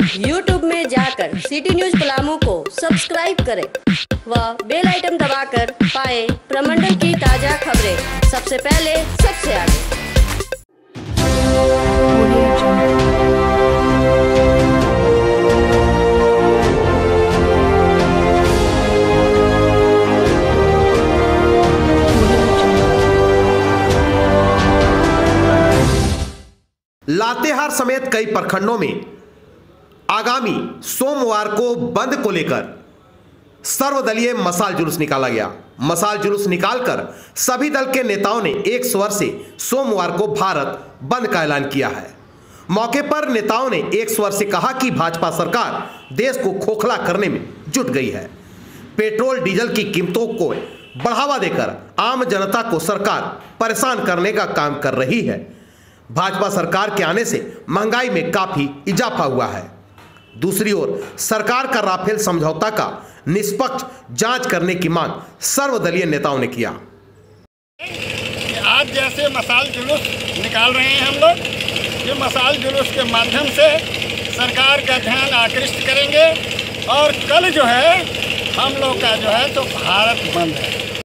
YouTube में जाकर city news Palamu को सब्सक्राइब करें व बेल आइटम दबाकर पाएं प्रमंडल की ताजा खबरें सबसे पहले सबसे आगे। लातेहार समेत कई प्रखंडों में आगामी सोमवार को बंद को लेकर सर्वदलीय मशाल जुलूस निकाला गया। मशाल जुलूस निकालकर सभी दल के नेताओं ने एक स्वर से सोमवार को भारत बंद का ऐलान किया है। मौके पर नेताओं ने एक स्वर से कहा कि भाजपा सरकार देश को खोखला करने में जुट गई है। पेट्रोल डीजल की कीमतों को बढ़ावा देकर आम जनता को सरकार परेशान करने का काम कर रही है। भाजपा सरकार के आने से महंगाई में काफी इजाफा हुआ है। दूसरी ओर सरकार का राफेल समझौता का निष्पक्ष जांच करने की मांग सर्वदलीय नेताओं ने किया। आज जैसे मशाल जुलूस निकाल रहे हैं हम लोग, ये मशाल जुलूस के माध्यम से सरकार का ध्यान आकृष्ट करेंगे और कल जो है हम लोग का जो है तो भारत बंद है।